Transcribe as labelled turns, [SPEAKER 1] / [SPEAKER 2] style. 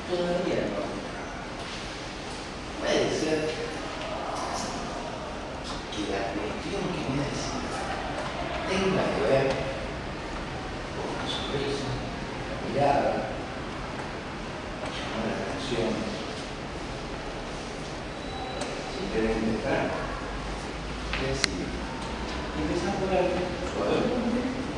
[SPEAKER 1] todavía no. Puede ser que la cuestión que me decía tenga que ver con la sonrisa, la mirada, llamar la atención, simplemente estar. Es decir, empezar por algo suavemente.